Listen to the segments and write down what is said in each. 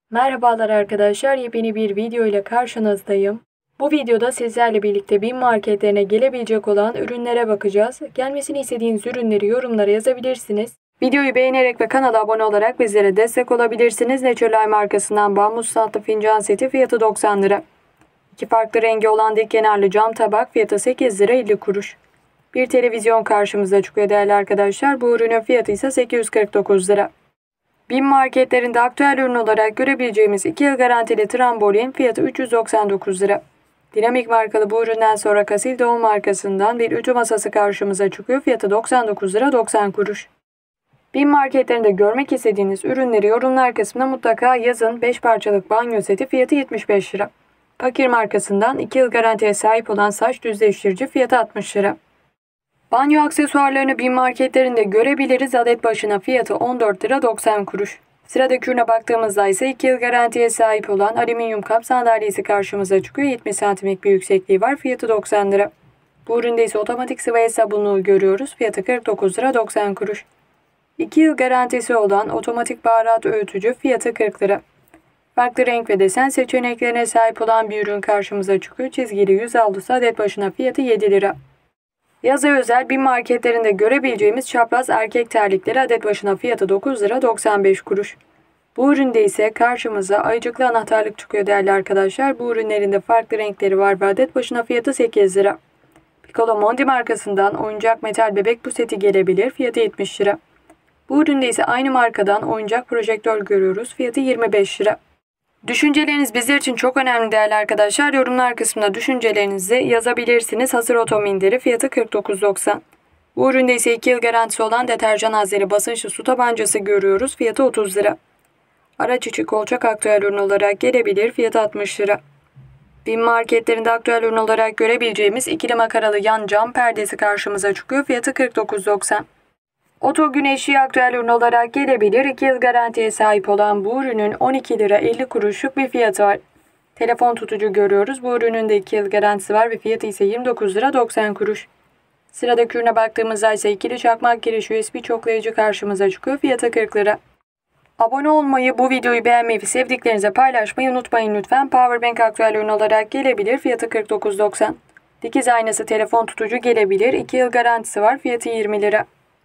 Merhabalar arkadaşlar, yepyeni bir video ile karşınızdayım. Bu videoda sizlerle birlikte BİM marketlerine gelebilecek olan ürünlere bakacağız. Gelmesini istediğiniz ürünleri yorumlara yazabilirsiniz. Videoyu beğenerek ve kanala abone olarak bizlere destek olabilirsiniz. Naturelife markasından bambus statlı fincan seti fiyatı 90 lira. İki farklı rengi olan dik kenarlı cam tabak fiyatı 8 lira 50 kuruş. Bir televizyon karşımıza çıkıyor değerli arkadaşlar. Bu ürünün fiyatı ise 849 lira. BİM marketlerinde aktüel ürün olarak görebileceğimiz 2 yıl garantili trambolin fiyatı 399 lira. Dinamik markalı bu üründen sonra Kasil Doğum markasından bir ütü masası karşımıza çıkıyor. Fiyatı 99 lira 90 kuruş. BİM marketlerinde görmek istediğiniz ürünleri yorumlar kısmına mutlaka yazın. 5 parçalık banyo seti fiyatı 75 lira. Pakir markasından 2 yıl garantiye sahip olan saç düzleştirici fiyatı 60 lira. Banyo aksesuarlarını BİM marketlerinde görebiliriz. Adet başına fiyatı 14 lira 90 kuruş. Sıradaki ürüne baktığımızda ise 2 yıl garantiye sahip olan alüminyum kap sandalyesi karşımıza çıkıyor. 70 santimlik bir yüksekliği var. Fiyatı 90 lira. Bu üründe ise otomatik sıvı el sabunluğu görüyoruz. Fiyatı 49 lira 90 kuruş. 2 yıl garantisi olan otomatik baharat öğütücü fiyatı 40 lira. Farklı renk ve desen seçeneklerine sahip olan bir ürün karşımıza çıkıyor. Çizgili yüz havlusu adet başına fiyatı 7 lira. Yaza özel BİM marketlerinde görebileceğimiz çapraz erkek terlikleri adet başına fiyatı 9 lira 95 kuruş. Bu üründe ise karşımıza ayıcıklı anahtarlık çıkıyor değerli arkadaşlar. Bu ürünlerin de farklı renkleri var ve adet başına fiyatı 8 lira. Piccolo Mondi markasından oyuncak metal bebek bu seti gelebilir. Fiyatı 70 lira. Bu üründe ise aynı markadan oyuncak projektör görüyoruz. Fiyatı 25 lira. Düşünceleriniz bizler için çok önemli değerli arkadaşlar. Yorumlar kısmına düşüncelerinizi yazabilirsiniz. Hazır otominderi fiyatı 49.90. Bu üründe ise 2 yıl garantisi olan deterjan azeri basınçlı su tabancası görüyoruz. Fiyatı 30 lira. Araç içi kolçak aktüel ürün olarak gelebilir. Fiyatı 60 lira. BİM marketlerinde aktüel ürün olarak görebileceğimiz ikili makaralı yan cam perdesi karşımıza çıkıyor. Fiyatı 49.90. Oto güneşi aktüel ürün olarak gelebilir. 2 yıl garantiye sahip olan bu ürünün 12 lira 50 kuruşluk bir fiyatı var. Telefon tutucu görüyoruz. Bu ürünün de 2 yıl garantisi var ve fiyatı ise 29 lira 90 kuruş. Sıradaki ürüne baktığımızda ise ikili çakmak giriş USB çoklayıcı karşımıza çıkıyor. Fiyatı 40 lira. Abone olmayı, bu videoyu beğenmeyi ve sevdiklerinize paylaşmayı unutmayın lütfen. Powerbank aktüel ürün olarak gelebilir. Fiyatı 49.90. Dikiz aynası telefon tutucu gelebilir. 2 yıl garantisi var. Fiyatı 20 lira.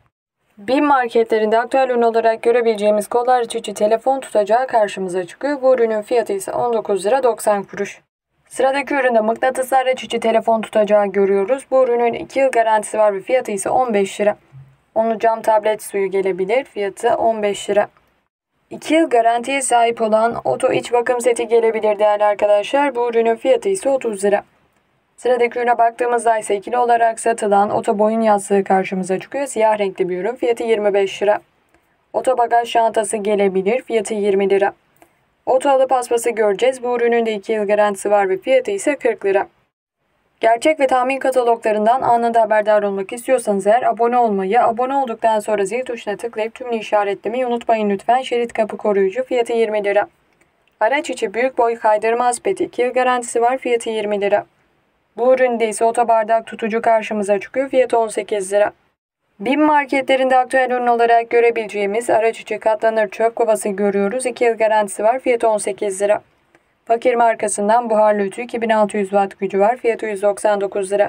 BİM marketlerinde aktüel ürün olarak görebileceğimiz kollar içi telefon tutacağı karşımıza çıkıyor. Bu ürünün fiyatı ise 19 lira 90 kuruş. Sıradaki üründe mıknatıslı araç içi telefon tutacağı görüyoruz. Bu ürünün 2 yıl garantisi var ve fiyatı ise 15 lira. Onlu cam tablet suyu gelebilir. Fiyatı 15 lira. 2 yıl garantiye sahip olan oto iç bakım seti gelebilir değerli arkadaşlar. Bu ürünün fiyatı ise 30 lira. Sıradaki ürüne baktığımızda ise ikili olarak satılan oto boyun yastığı karşımıza çıkıyor. Siyah renkli bir ürün. Fiyatı 25 lira. Oto bagaj çantası gelebilir. Fiyatı 20 lira. Oto halı paspası göreceğiz. Bu ürünün de 2 yıl garantisi var ve fiyatı ise 40 lira. Gerçek ve tahmin kataloglarından anında haberdar olmak istiyorsanız eğer abone olmayı, abone olduktan sonra zil tuşuna tıklayıp tümünü işaretlemeyi unutmayın lütfen. Şerit kapı koruyucu fiyatı 20 lira. Araç içi büyük boy kaydırmaz pet 2 yıl garantisi var. Fiyatı 20 lira. Bu üründe ise otobardak tutucu karşımıza çıkıyor. Fiyatı 18 lira. BİM marketlerinde aktüel ürün olarak görebileceğimiz araç içi katlanır çöp kovası görüyoruz. 2 yıl garantisi var. Fiyatı 18 lira. Fakir markasından buharlı ütü 2600 watt gücü var. Fiyatı 199 lira.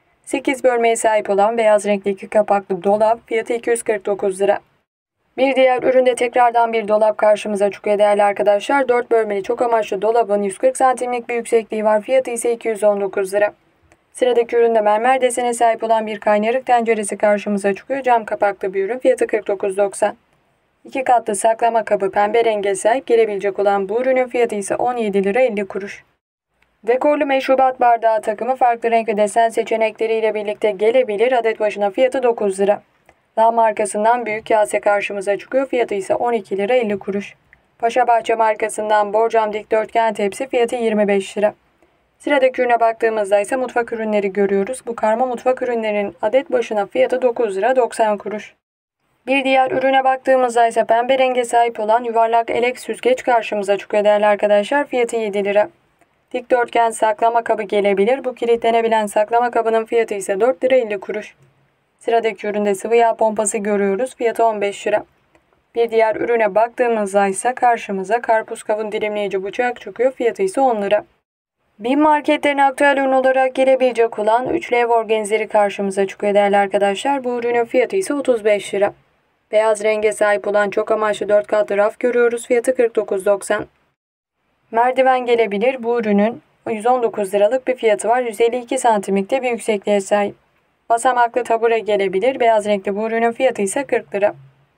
8 bölmeye sahip olan beyaz renkli 2 kapaklı dolap fiyatı 249 lira. Bir diğer üründe tekrardan bir dolap karşımıza çıkıyor değerli arkadaşlar. 4 bölmeli çok amaçlı dolabın 140 santimlik bir yüksekliği var. Fiyatı ise 219 lira. Sıradaki üründe mermer desene sahip olan bir kaynarık tenceresi karşımıza çıkıyor. Cam kapaklı bir ürün. Fiyatı 49.90. 2 katlı saklama kabı pembe renge sahip gelebilecek olan bu ürünün fiyatı ise 17 lira 50 kuruş. Dekorlu meşrubat bardağı takımı farklı renk ve desen seçenekleriyle birlikte gelebilir. Adet başına fiyatı 9 lira. La markasından büyük kase karşımıza çıkıyor. Fiyatı ise 12 lira 50 kuruş. Paşabahçe markasından borcam dikdörtgen tepsi fiyatı 25 lira. Sıradaki ürüne baktığımızda ise mutfak ürünleri görüyoruz. Bu karma mutfak ürünlerinin adet başına fiyatı 9 lira 90 kuruş. Bir diğer ürüne baktığımızda ise pembe renge sahip olan yuvarlak elek süzgeç karşımıza çıkıyor değerli arkadaşlar. Fiyatı 7 lira. Dikdörtgen saklama kabı gelebilir. Bu kilitlenebilen saklama kabının fiyatı ise 4 lira 50 kuruş. Sıradaki üründe sıvı yağ pompası görüyoruz. Fiyatı 15 lira. Bir diğer ürüne baktığımızda ise karşımıza karpuz kavun dilimleyici bıçak çıkıyor. Fiyatı ise 10 lira. BİM marketlerine aktüel ürün olarak gelebilecek olan üçlü ev organzeri karşımıza çıkıyor değerli arkadaşlar. Bu ürünün fiyatı ise 35 lira. Beyaz renge sahip olan çok amaçlı 4 katlı raf görüyoruz. Fiyatı 49,90. Merdiven gelebilir. Bu ürünün 119 liralık bir fiyatı var. 152 santimlikte bir yüksekliğe sahip. Basamaklı tabure gelebilir. Beyaz renkli bu ürünün fiyatı ise 40 lira.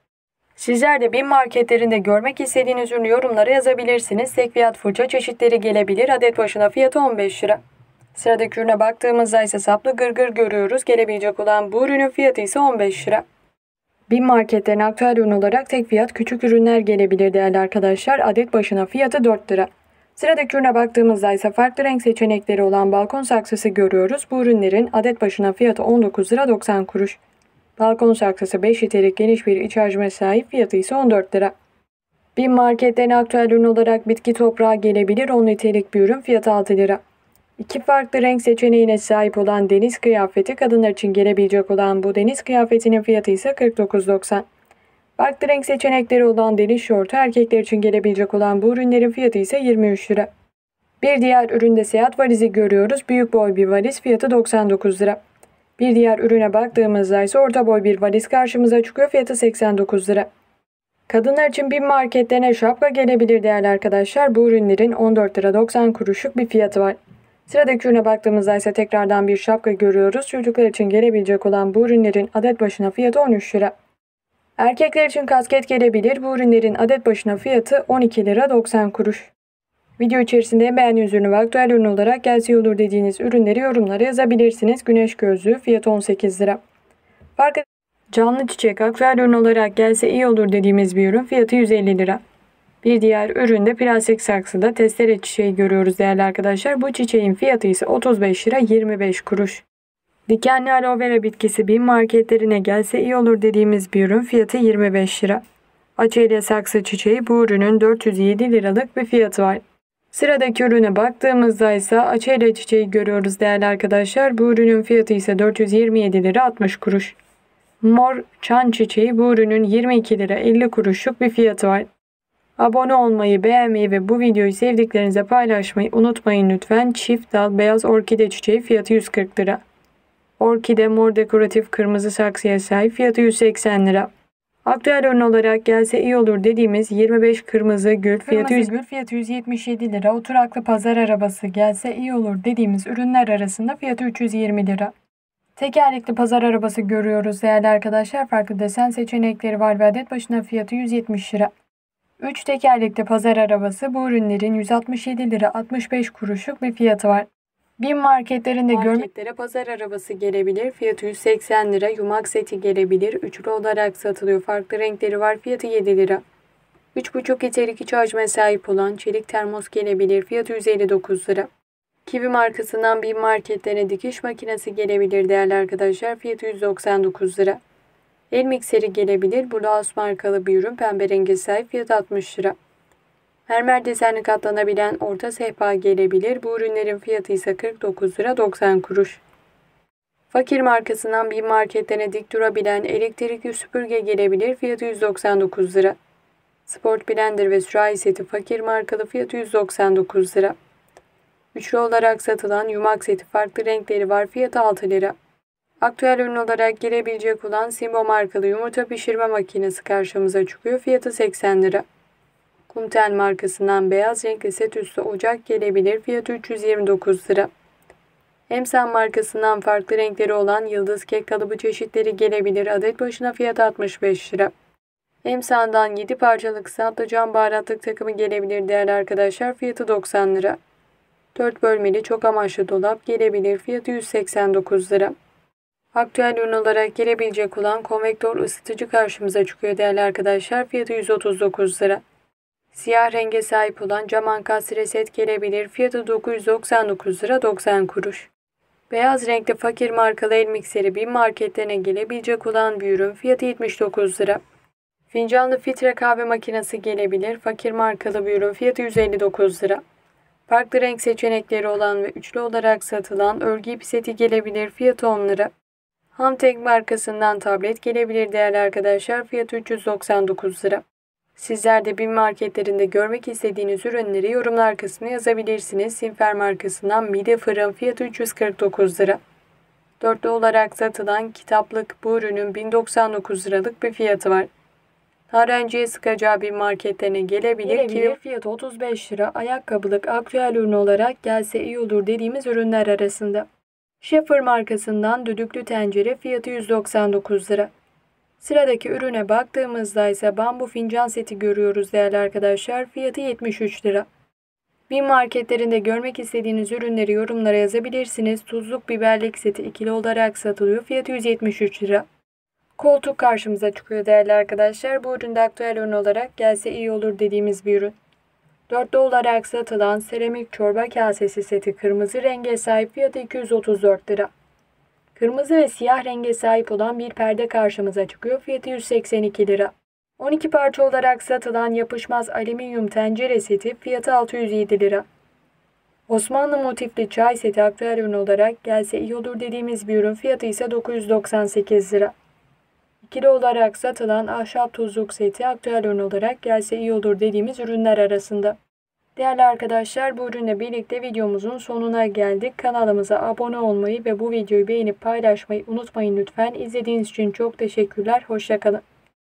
Sizler de BİM marketlerinde görmek istediğiniz ürünü yorumlara yazabilirsiniz. Tek fiyat fırça çeşitleri gelebilir. Adet başına fiyatı 15 lira. Sıradaki ürüne baktığımızda ise saplı gırgır görüyoruz. Gelebilecek olan bu ürünün fiyatı ise 15 lira. BİM marketlerine aktüel ürün olarak tek fiyat küçük ürünler gelebilir değerli arkadaşlar. Adet başına fiyatı 4 lira. Sıradaki ürüne baktığımızda ise farklı renk seçenekleri olan balkon saksısı görüyoruz. Bu ürünlerin adet başına fiyatı 19 lira 90 kuruş. Balkon saksısı 5 litrelik geniş bir iç hacme sahip, fiyatı ise 14 lira. BİM marketlerine aktüel ürün olarak bitki toprağı gelebilir. 10 litrelik bir ürün, fiyatı 6 lira. İki farklı renk seçeneğine sahip olan deniz kıyafeti, kadınlar için gelebilecek olan bu deniz kıyafetinin fiyatı ise 49,90. Farklı renk seçenekleri olan deniz şortu, erkekler için gelebilecek olan bu ürünlerin fiyatı ise 23 lira. Bir diğer üründe seyahat valizi görüyoruz. Büyük boy bir valiz, fiyatı 99 lira. Bir diğer ürüne baktığımızda ise orta boy bir valiz karşımıza çıkıyor. Fiyatı 89 lira. Kadınlar için BİM marketlerine şapka gelebilir değerli arkadaşlar. Bu ürünlerin 14 lira 90 kuruşluk bir fiyatı var. Sıradaki ürüne baktığımızda ise tekrardan bir şapka görüyoruz. Çocuklar için gelebilecek olan bu ürünlerin adet başına fiyatı 13 lira. Erkekler için kasket gelebilir. Bu ürünlerin adet başına fiyatı 12 lira 90 kuruş. Video içerisinde beğendiğiniz ürünü ve aktüel ürün olarak gelse iyi olur dediğiniz ürünleri yorumlara yazabilirsiniz. Güneş gözlüğü, fiyatı 18 lira. Farklı canlı çiçek aktüel ürün olarak gelse iyi olur dediğimiz bir ürün, fiyatı 150 lira. Bir diğer üründe plastik saksıda testere çiçeği görüyoruz değerli arkadaşlar. Bu çiçeğin fiyatı ise 35 lira 25 kuruş. Dikenli aloe vera bitkisi BİM marketlerine gelse iyi olur dediğimiz bir ürün, fiyatı 25 lira. Açelya saksı çiçeği, bu ürünün 407 liralık bir fiyatı var. Sıradaki ürüne baktığımızda ise açelya çiçeği görüyoruz değerli arkadaşlar. Bu ürünün fiyatı ise 427 lira 60 kuruş. Mor çan çiçeği, bu ürünün 22 lira 50 kuruşluk bir fiyatı var. Abone olmayı, beğenmeyi ve bu videoyu sevdiklerinize paylaşmayı unutmayın lütfen. Çift dal beyaz orkide çiçeği, fiyatı 140 lira. Orkide mor dekoratif kırmızı saksıya sahip, fiyatı 180 lira. Aktüel ürün olarak gelse iyi olur dediğimiz 25 kırmızı gül, fiyatı 177 lira. Oturaklı pazar arabası gelse iyi olur dediğimiz ürünler arasında fiyatı 320 lira. Tekerlekli pazar arabası görüyoruz değerli arkadaşlar. Farklı desen seçenekleri var ve adet başına fiyatı 170 lira. 3 tekerlekli pazar arabası, bu ürünlerin 167 lira 65 kuruşluk bir fiyatı var. BİM marketlerinde marketlere pazar arabası gelebilir. Fiyatı 180 lira. Yumak seti gelebilir. Üçlü olarak satılıyor. Farklı renkleri var. Fiyatı 7 lira. 3,5 litrelik iç hacme sahip olan çelik termos gelebilir. Fiyatı 159 lira. Kiwi markasından BİM marketlerine dikiş makinesi gelebilir değerli arkadaşlar. Fiyatı 199 lira. El mikseri gelebilir. Bulaus markalı bir ürün. Pembe rengi sahip. Fiyatı 60 lira. Mermer desenli katlanabilen orta sehpa gelebilir. Bu ürünlerin fiyatı ise 49 lira 90 kuruş. Fakir markasından BİM marketlerine dik durabilen elektrikli süpürge gelebilir. Fiyatı 199 lira. Sport blender ve sürahi seti fakir markalı, fiyatı 199 lira. Üçlü olarak satılan yumak seti, farklı renkleri var. Fiyatı 6 lira. Aktüel ürün olarak gelebilecek olan Simbo markalı yumurta pişirme makinesi karşımıza çıkıyor. Fiyatı 80 lira. Kumtel markasından beyaz renkli set üstü ocak gelebilir. Fiyatı 329 lira. Emsan markasından farklı renkleri olan yıldız kek kalıbı çeşitleri gelebilir. Adet başına fiyatı 65 lira. Emsan'dan 7 parçalık patlıcan baharatlık takımı gelebilir değerli arkadaşlar. Fiyatı 90 lira. 4 bölmeli çok amaçlı dolap gelebilir. Fiyatı 189 lira. Aktüel ürün olarak gelebilecek olan konvektör ısıtıcı karşımıza çıkıyor değerli arkadaşlar. Fiyatı 139 lira. Siyah renge sahip olan cam ankastre set gelebilir. Fiyatı 999 lira 90 kuruş. Beyaz renkli fakir markalı el mikseri BİM marketlerine gelebilecek olan bir ürün. Fiyatı 79 lira. Fincanlı filtre kahve makinesi gelebilir. Fakir markalı bir ürün. Fiyatı 159 lira. Farklı renk seçenekleri olan ve üçlü olarak satılan örgü ipi seti gelebilir. Fiyatı 10 lira. Hamtek markasından tablet gelebilir değerli arkadaşlar. Fiyatı 399 lira. Sizler de BİM marketlerinde görmek istediğiniz ürünleri yorumlar kısmına yazabilirsiniz. Simfer markasından mide fırın fiyatı 349 lira. Dörtlü olarak satılan kitaplık bu ürünün 1099 liralık bir fiyatı var. Öğrenciye sıkacağı bir marketlerine gelebilir. Fiyatı 35 lira. Ayakkabılık aktüel ürün olarak gelse iyi olur dediğimiz ürünler arasında. Schaefer markasından düdüklü tencere fiyatı 199 lira. Sıradaki ürüne baktığımızda ise bambu fincan seti görüyoruz değerli arkadaşlar. Fiyatı 73 lira. BİM marketlerinde görmek istediğiniz ürünleri yorumlara yazabilirsiniz. Tuzluk biberlik seti ikili olarak satılıyor. Fiyatı 173 lira. Koltuk karşımıza çıkıyor değerli arkadaşlar. Bu üründe aktüel ürün olarak gelse iyi olur dediğimiz bir ürün. Dörtlü olarak satılan seramik çorba kasesi seti kırmızı renge sahip, fiyatı 234 lira. Kırmızı ve siyah renge sahip olan bir perde karşımıza çıkıyor. Fiyatı 182 lira. 12 parça olarak satılan yapışmaz alüminyum tencere seti fiyatı 607 lira. Osmanlı motifli çay seti aktüel ürün olarak gelse iyi olur dediğimiz bir ürün, fiyatı ise 998 lira. İkili olarak satılan ahşap tuzluk seti aktüel ürün olarak gelse iyi olur dediğimiz ürünler arasında. Değerli arkadaşlar, bu ürünle birlikte videomuzun sonuna geldik. Kanalımıza abone olmayı ve bu videoyu beğenip paylaşmayı unutmayın lütfen. İzlediğiniz için çok teşekkürler. Hoşça kalın.